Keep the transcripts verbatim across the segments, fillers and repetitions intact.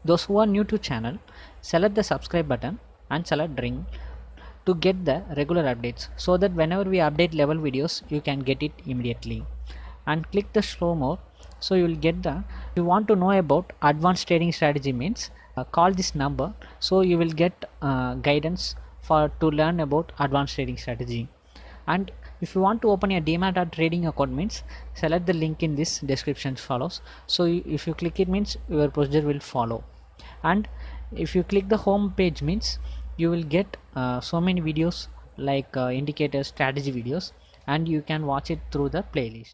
Those who are new to channel, select the subscribe button and select ring to get the regular updates, so that whenever we update level videos you can get it immediately. And click the show more, so you will get the, if you want to know about advanced trading strategy means uh, call this number, so you will get uh, guidance for to learn about advanced trading strategy. And if you want to open a demat or trading account means select the link in this description follows, so if you click it means your procedure will follow. And if you click the home page means you will get uh, so many videos like uh, indicators, strategy videos, and you can watch it through the playlist.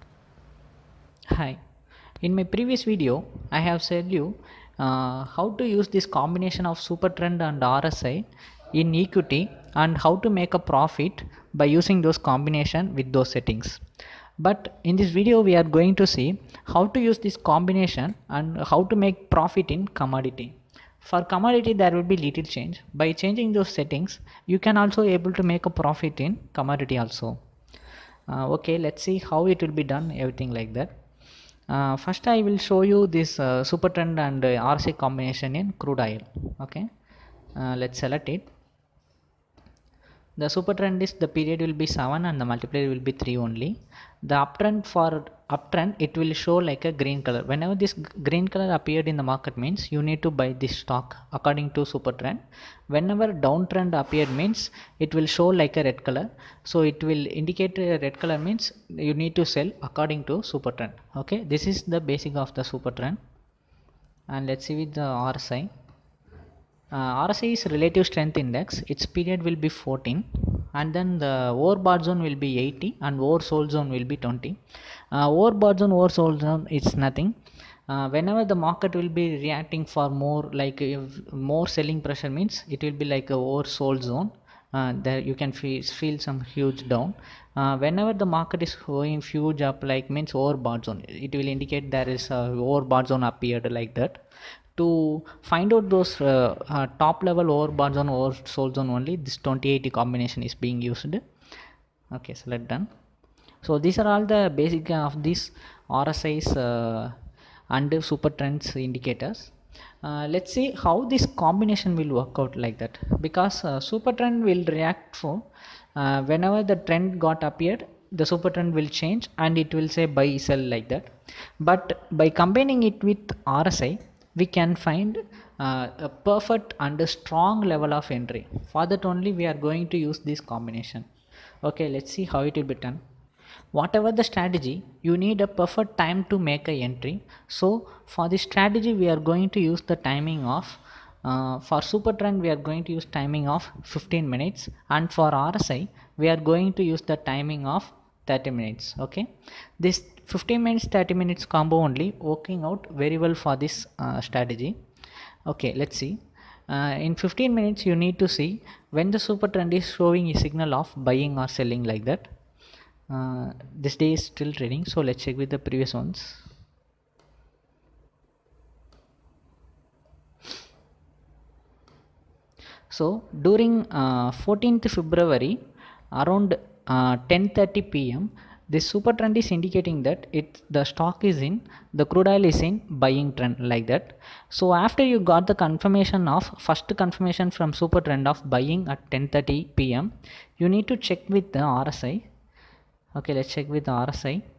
Hi, in my previous video I have said you uh, how to use this combination of super trend and R S I in equity and how to make a profit by using those combination with those settings. But in this video we are going to see how to use this combination and how to make profit in commodity. For commodity there will be little change. By changing those settings you can also able to make a profit in commodity also. Uh, okay, let's see how it will be done, everything like that. Uh, first I will show you this uh, super trend and uh, R S I combination in crude oil. Okay, uh, let's select it. The super trend is the period will be seven and the multiplier will be three only. The uptrend, for uptrend it will show like a green color. Whenever this green color appeared in the market means you need to buy this stock according to super trend. Whenever downtrend appeared means it will show like a red color, so it will indicate a red color means you need to sell according to super trend. Okay, this is the basic of the super trend. And let's see with the R S I. Uh, R S I is relative strength index. Its period will be fourteen, and then the overbought zone will be eighty and oversold zone will be twenty. Uh, overbought zone, oversold zone is nothing. Uh, whenever the market will be reacting for more, like if more selling pressure means it will be like a oversold zone. Uh, there you can feel, feel some huge down. Uh, whenever the market is going huge up, like means overbought zone, it will indicate there is a overbought zone appeared like that. To find out those uh, uh, top level overbought zone, oversold zone only, this twenty eighty combination is being used. Okay, select done. So these are all the basic of these R S Is uh, and super trends indicators. Uh, let's see how this combination will work out like that, because uh, super trend will react for uh, whenever the trend got appeared, the super trend will change and it will say buy sell like that. But by combining it with R S I we can find uh, a perfect and a strong level of entry. For that only we are going to use this combination. Okay, let's see how it will be done. Whatever the strategy, you need a perfect time to make a entry. So for this strategy we are going to use the timing of uh, for super trend we are going to use timing of fifteen minutes, and for R S I we are going to use the timing of thirty minutes. Okay, this fifteen minutes thirty minutes combo only working out very well for this uh, strategy. Okay, let's see. Uh, in fifteen minutes you need to see when the super trend is showing a signal of buying or selling like that. Uh, this day is still trading, so let's check with the previous ones. So during uh, fourteenth February around uh, ten thirty p m this super trend is indicating that it the stock is in, the crude oil is in buying trend like that. So after you got the confirmation of first confirmation from super trend of buying at ten thirty p m you need to check with the R S I. Okay, let's check with the R S I.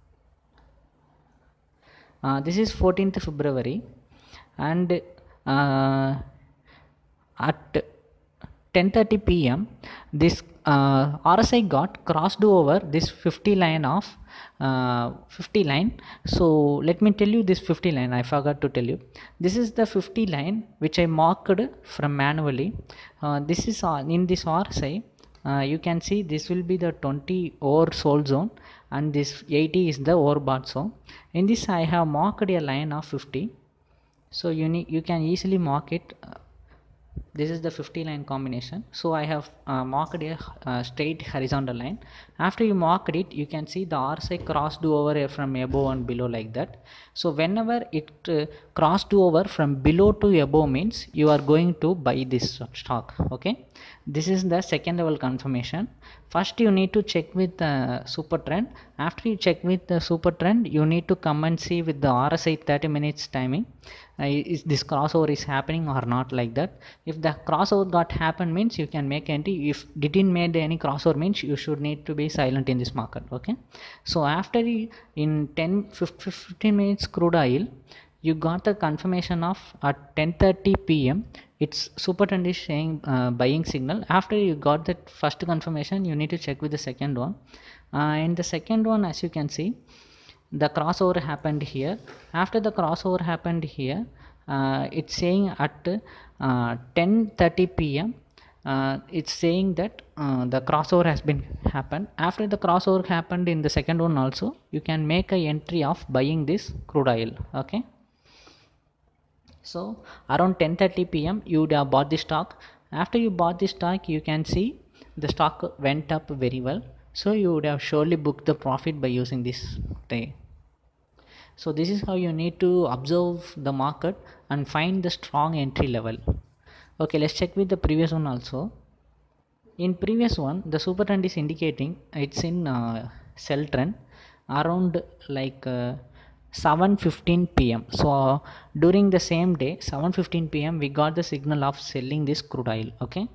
Uh, this is fourteenth February, and uh, at ten thirty p m this uh, R S I got crossed over this fifty line of uh, fifty line. So let me tell you this fifty line, I forgot to tell you. This is the fifty line which I marked from manually. Uh, this is uh, in this R S I. Uh, you can see this will be the twenty oversold zone and this eighty is the overbought zone. In this I have marked a line of fifty, so you need you can easily mark it. Uh, this is the fifty line combination, so I have uh, marked a uh, straight horizontal line. After you marked it, you can see the R S I crossed over from above and below like that. So whenever it uh, crossed over from below to above means you are going to buy this stock. Okay, This is the second level confirmation. First you need to check with the super trend. After you check with the super trend, you need to come and see with the R S I thirty minutes timing, uh, is this crossover is happening or not, like that. If the crossover got happened means you can make entry. If didn't made any crossover means you should need to be silent in this market. Okay, so after you, in ten fifteen minutes crude oil, you got the confirmation of at ten thirty p m it's super trend is saying uh, buying signal. After you got that first confirmation, you need to check with the second one. Uh, in the second one, as you can see, the crossover happened here. After the crossover happened here, uh, it's saying at uh, ten thirty p m uh, it's saying that uh, the crossover has been happened. After the crossover happened in the second one also, you can make a entry of buying this crude oil. Okay, so around ten thirty p m you would have bought the stock. After you bought the stock, you can see the stock went up very well, so you would have surely booked the profit by using this day. So this is how you need to observe the market and find the strong entry level. Okay, let's check with the previous one also. In previous one, the super trend is indicating it's in uh, sell trend around like uh, seven fifteen p m So uh, during the same day, seven fifteen p m we got the signal of selling this crude oil. Okay,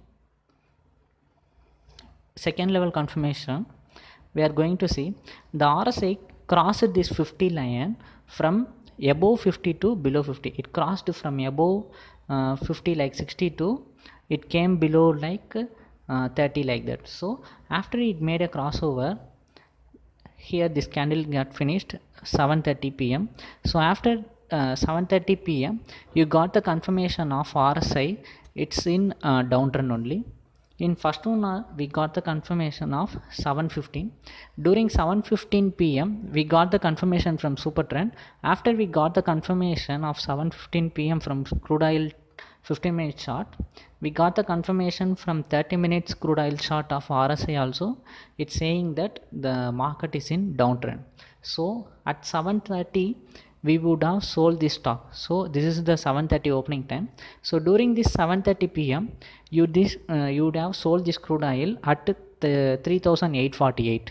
second level confirmation, we are going to see the R S I crossed this fifty line from above fifty to below fifty. It crossed from above uh, fifty like sixty to it came below like uh, thirty like that. So after it made a crossover here, this candle got finished seven thirty p m So after uh, seven thirty p m you got the confirmation of R S I it's in uh, downtrend only. In first one uh, we got the confirmation of seven fifteen. During seven fifteen p m we got the confirmation from super trend. After we got the confirmation of seven fifteen p m from crude oil fifteen minute chart, we got the confirmation from thirty minutes crude oil chart of R S I also. It's saying that the market is in downtrend. So at seven thirty we would have sold this stock. So this is the seven thirty opening time. So during this seven thirty p m you this uh, you would have sold this crude oil at the three thousand eight hundred forty-eight.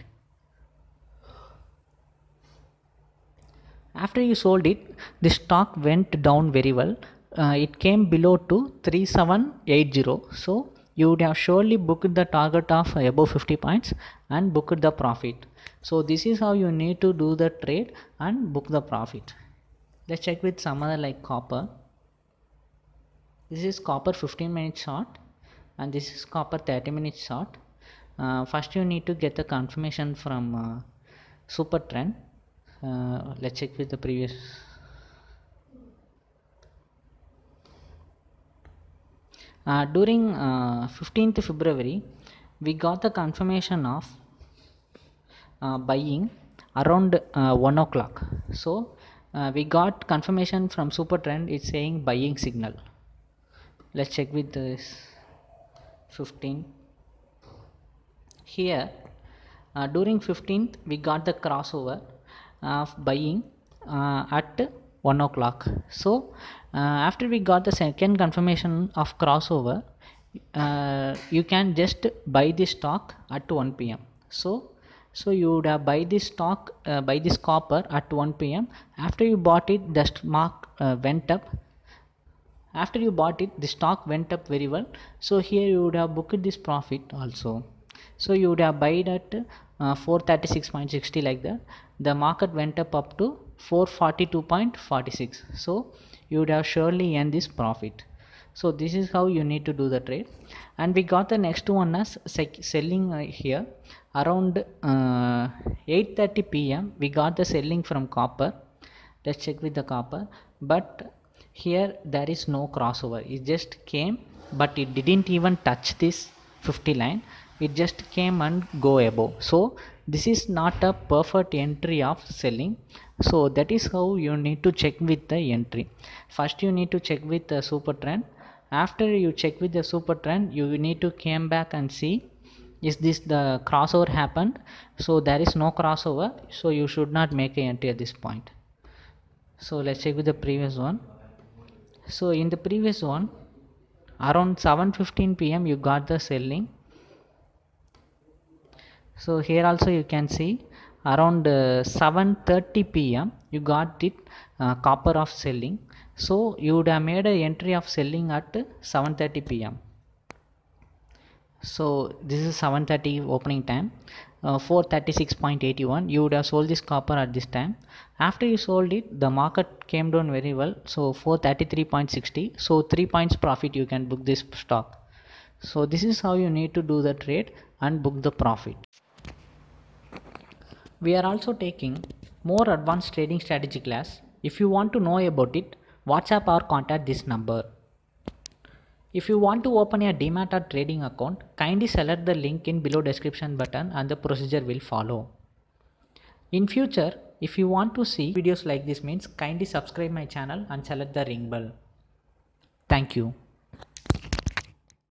After you sold it, the stock went down very well. Uh, it came below to three thousand seven hundred eighty. So you would have surely booked the target of above fifty points and booked the profit. So this is how you need to do the trade and book the profit. Let's check with some other like copper. This is copper fifteen minute chart and this is copper thirty minute chart. Uh, first you need to get the confirmation from uh, super trend. Uh, let's check with the previous. Uh, during uh, fifteenth February we got the confirmation of uh, buying around uh, one o'clock. So uh, we got confirmation from super trend, it's saying buying signal. Let's check with this fifteen. Here uh, during fifteenth we got the crossover of buying uh, at one o'clock. So uh, after we got the second confirmation of crossover, uh, you can just buy this stock at one p m So so you would have buy this stock uh, buy this copper at one p m After you bought it, the stock uh, went up. After you bought it, the stock went up very well. So here you would have booked this profit also. So you would have bought at uh, four thirty-six point six zero like that. The market went up up to four forty-two point four six. So you would have surely earned this profit. So this is how you need to do the trade. And we got the next one as selling uh, here around uh, eight thirty p m we got the selling from copper. Let's check with the copper. But here there is no crossover. It just came, but it didn't even touch this fifty line. It just came and go above. So this is not a perfect entry of selling. So that is how you need to check with the entry. First you need to check with the super trend. After you check with the super trend, you need to come back and see, is this the crossover happened? So there is no crossover, so you should not make an entry at this point. So let's check with the previous one. So in the previous one, around seven fifteen p m you got the selling. So here also you can see around uh, seven thirty p m you got it uh, copper of selling. So you would have made an entry of selling at seven thirty p m So this is seven thirty opening time, uh, four thirty-six point eight one. You would have sold this copper at this time. After you sold it, the market came down very well, so four thirty-three point six zero. So three points profit you can book this stock. So this is how you need to do the trade and book the profit. We are also taking more advanced trading strategy class. If you want to know about it, WhatsApp or contact this number. If you want to open a Demat or trading account, kindly select the link in below description button and the procedure will follow. In future, if you want to see videos like this means kindly subscribe my channel and select the ring bell. Thank you.